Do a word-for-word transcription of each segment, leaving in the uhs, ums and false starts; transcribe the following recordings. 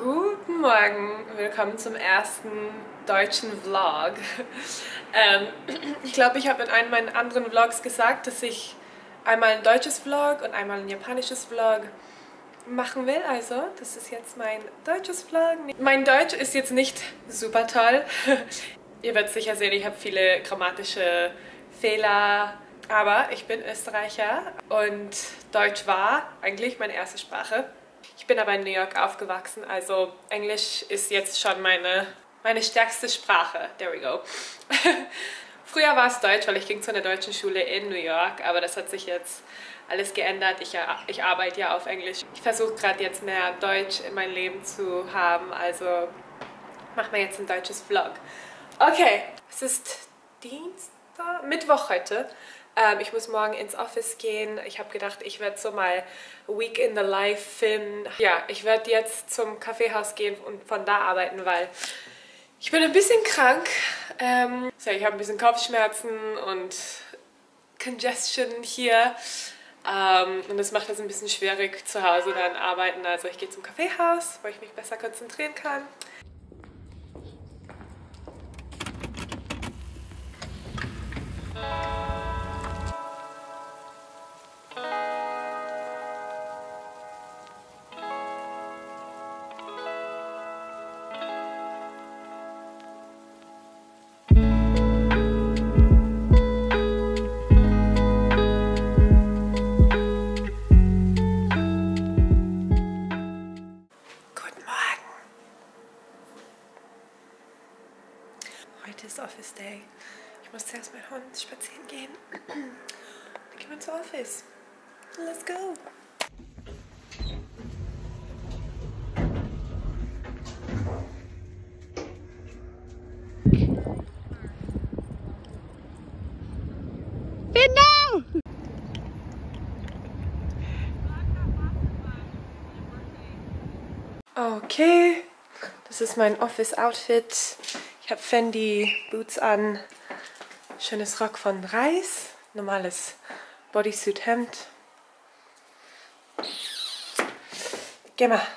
Guten Morgen, willkommen zum ersten deutschen Vlog. ähm, ich glaube, ich habe in einem meiner anderen Vlogs gesagt, dass ich einmal ein deutsches Vlog und einmal ein japanisches Vlog machen will. Also, das ist jetzt mein deutsches Vlog. Mein Deutsch ist jetzt nicht super toll. Ihr werdet sicher sehen, ich habe viele grammatische Fehler. Aber ich bin Österreicher und Deutsch war eigentlich meine erste Sprache. Ich bin aber in New York aufgewachsen, also Englisch ist jetzt schon meine, meine stärkste Sprache. There we go. Früher war es Deutsch, weil ich ging zu einer deutschen Schule in New York, aber das hat sich jetzt alles geändert. Ich, ich arbeite ja auf Englisch. Ich versuche gerade jetzt mehr Deutsch in mein Leben zu haben, also machen wir jetzt ein deutsches Vlog. Okay, es ist Dienstag, Mittwoch heute. Ähm, ich muss morgen ins Office gehen. Ich habe gedacht, ich werde so mal Week in the Life filmen. Ja, ich werde jetzt zum Kaffeehaus gehen und von da arbeiten, weil ich bin ein bisschen krank. Ähm, so, ich habe ein bisschen Kopfschmerzen und Congestion hier. Ähm, und das macht es ein bisschen schwierig zu Hause dann arbeiten. Also ich gehe zum Kaffeehaus, wo ich mich besser konzentrieren kann. Heute ist Office Day. Ich muss zuerst mit meinem Hund spazieren gehen. Dann gehen wir zur Office. Let's go! Genau! Okay, das ist mein Office-Outfit. Ich habe Fendi Boots an, schönes Rock von Reis, normales Bodysuit-Hemd. Geh mal.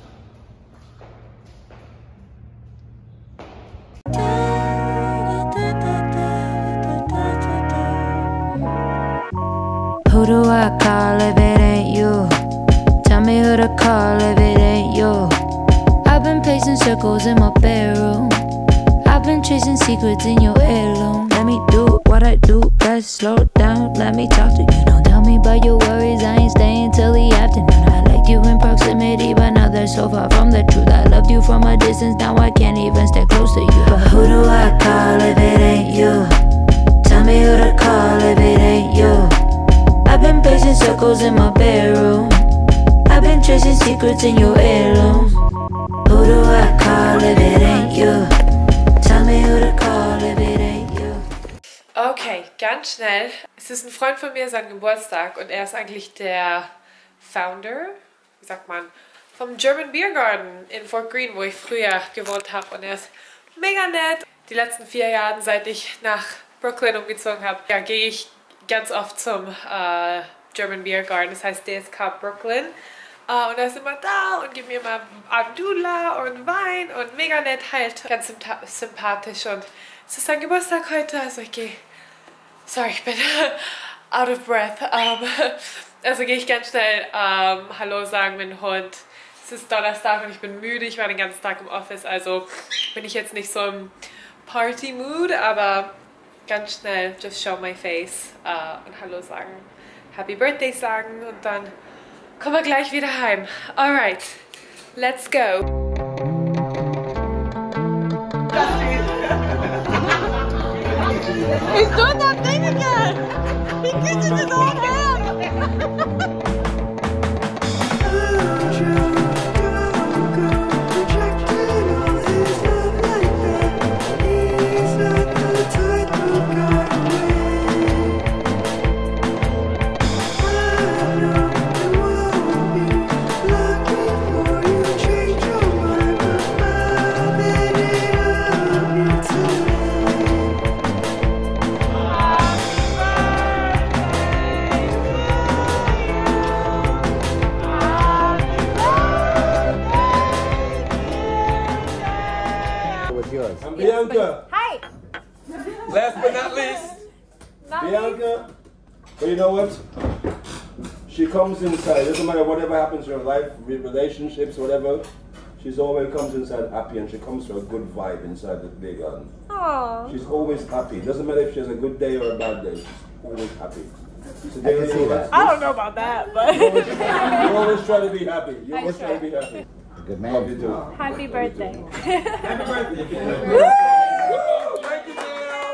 Who do I call if it ain't you? Tell me who to call if it ain't you. I've been pacing circles in my bedroom. I've been chasing secrets in your heirloom. Let me do what I do best. Slow down, let me talk to you. Don't tell me about your worries, I ain't staying till the afternoon. I liked you in proximity, but now they're so far from the truth. I loved you from a distance, now I can't even stay close to you. But who do I call if it ain't you? Tell me who to call if it ain't you. I've been pacing circles in my bedroom. I've been chasing secrets in your heirloom. Who do I call if it ain't you? Tell me who to call if it ain't you. Okay, ganz schnell. Es ist ein Freund von mir, sein Geburtstag, und er ist eigentlich der Founder, wie sagt man, vom German Beer Garden in Fort Greene, wo ich früher gewohnt habe, und er ist mega nett. Die letzten vier Jahre, seit ich nach Brooklyn umgezogen habe, ja, gehe ich ganz oft zum äh, German Beer Garden, das heißt D S K Brooklyn. Uh, und er ist immer da und gibt mir mal Abdullah und Wein und mega nett halt. Ganz sympathisch, und es ist sein Geburtstag heute, also ich gehe, sorry, ich bin out of breath. Um, also gehe ich ganz schnell um, Hallo sagen mit dem Hund. Es ist Donnerstag und ich bin müde, ich war den ganzen Tag im Office, also bin ich jetzt nicht so im Party-Mood, aber ganz schnell just show my face uh, und Hallo sagen, Happy Birthday sagen, und dann kommen wir gleich wieder heim. Alright, let's go. He's doing that thing again! He kisses his own hand! guys. I'm Bianca. Hi. Last but not least, Not Bianca. But you know what? She comes inside. Doesn't matter whatever happens in her life, relationships, whatever. She's always comes inside happy, and she comes to a good vibe inside the big garden. Aww. She's always happy. Doesn't matter if she has a good day or a bad day. She's always happy. So I can see that. I don't know about that, but You always, you always try to be happy. You always try to be happy. Good Love you man. too. happy birthday. Happy birthday. Thank you,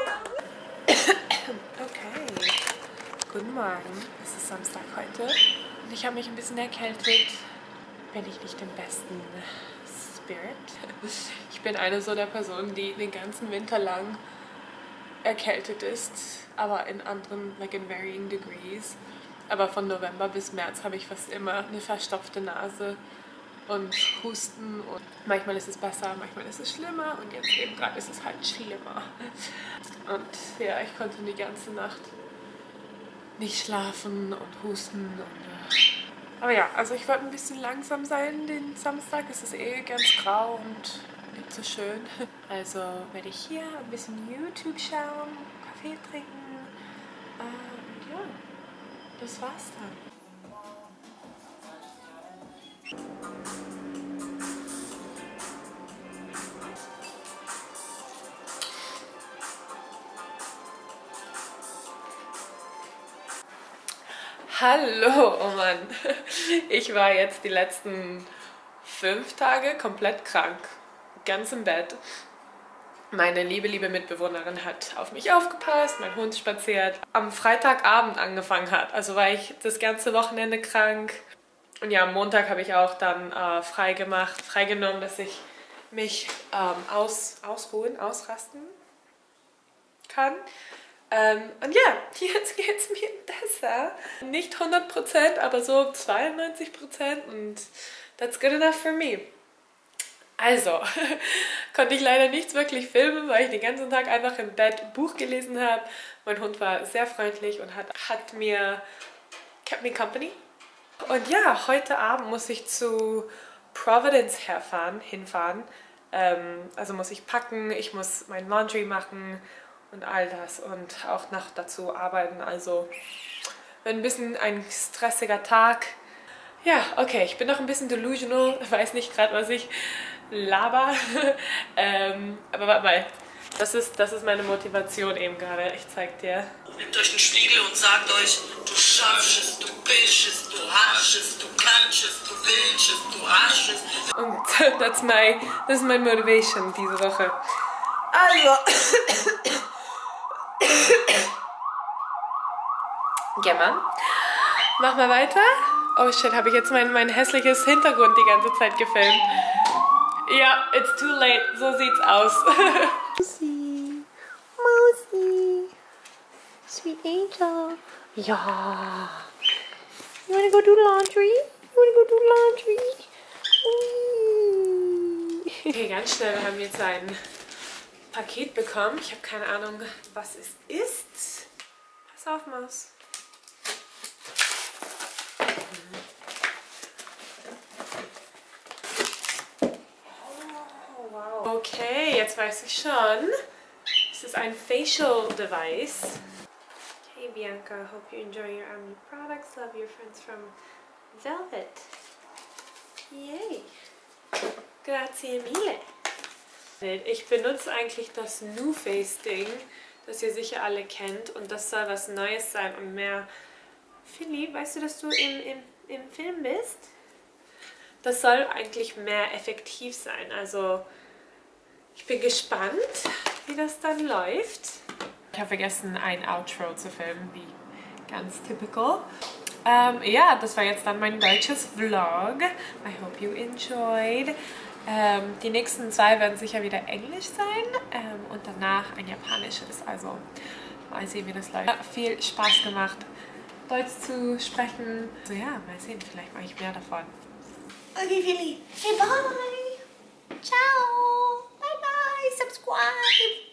Okay, guten Morgen. Es ist Samstag heute und ich habe mich ein bisschen erkältet. Bin ich nicht im besten Spirit. Ich bin eine so der Personen, die den ganzen Winter lang erkältet ist, aber in anderen, like in varying degrees. Aber von November bis März habe ich fast immer eine verstopfte Nase und Husten und manchmal ist es besser, manchmal ist es schlimmer und jetzt eben gerade ist es halt schlimmer. Und ja, ich konnte die ganze Nacht nicht schlafen und husten und äh aber ja, also ich wollte ein bisschen langsam sein den Samstag, es ist eh ganz grau und nicht so schön. Also werde ich hier ein bisschen YouTube schauen, Kaffee trinken äh, und ja, das war's dann. Hallo, oh Mann. Ich war jetzt die letzten fünf Tage komplett krank, ganz im Bett. Meine liebe, liebe Mitbewohnerin hat auf mich aufgepasst, mein Hund spaziert. Am Freitagabend angefangen hat, also war ich das ganze Wochenende krank. Und ja, am Montag habe ich auch dann äh, frei gemacht, freigenommen, dass ich mich ähm, aus, ausruhen, ausrasten kann. Ähm, und ja, jetzt geht es mir besser. Nicht hundert Prozent, aber so zweiundneunzig Prozent und that's good enough for me. Also, konnte ich leider nichts wirklich filmen, weil ich den ganzen Tag einfach im Bett Buch gelesen habe. Mein Hund war sehr freundlich und hat, hat mir, kept me company. Und ja, heute Abend muss ich zu Providence herfahren, hinfahren. Ähm, also muss ich packen, ich muss mein Laundry machen und all das und auch noch dazu arbeiten. Also wird ein bisschen ein stressiger Tag. Ja, okay, ich bin noch ein bisschen delusional, weiß nicht gerade, was ich laber. ähm, aber warte mal, das ist, das ist meine Motivation eben gerade. Ich zeig dir. Nehmt euch einen Spiegel und sagt euch, du schaffst es, du bist es, du hast es, du kannst es, du willst es, du hast es. Und that's my, das ist meine Motivation diese Woche. Also. Ja, Mann. Mach mal weiter. Oh shit, habe ich jetzt mein, mein hässliches Hintergrund die ganze Zeit gefilmt. Ja, it's too late. So sieht's aus. Mousy. Mousy. Sweet Angel. Ja. You wanna go do laundry? You wanna go do laundry? Whee. Okay, ganz schnell. Wir haben jetzt ein Paket bekommen. Ich habe keine Ahnung, was es ist. Pass auf, Maus. Oh, wow. Okay, jetzt weiß ich schon. Es ist ein Facial Device. Hey Bianca, hope you enjoy your Army products. Love your friends from Velvet. Yay. Grazie mille. Ich benutze eigentlich das NuFace-Ding, das ihr sicher alle kennt. Und das soll was Neues sein und mehr... Philipp, weißt du, dass du im, im, im Film bist? Das soll eigentlich mehr effektiv sein. Also ich bin gespannt, wie das dann läuft. Ich habe vergessen, ein Outro zu filmen, wie ganz typical. Ähm, ja, das war jetzt dann mein deutsches Vlog. I hope you enjoyed. Ähm, die nächsten zwei werden sicher wieder Englisch sein ähm, und danach ein japanisches. Also mal sehen, wie das läuft. Hat viel Spaß gemacht, Deutsch zu sprechen. So ja, mal sehen, vielleicht mache ich mehr davon. Okay, Philly. Say bye. Ciao. Bye bye. Subscribe.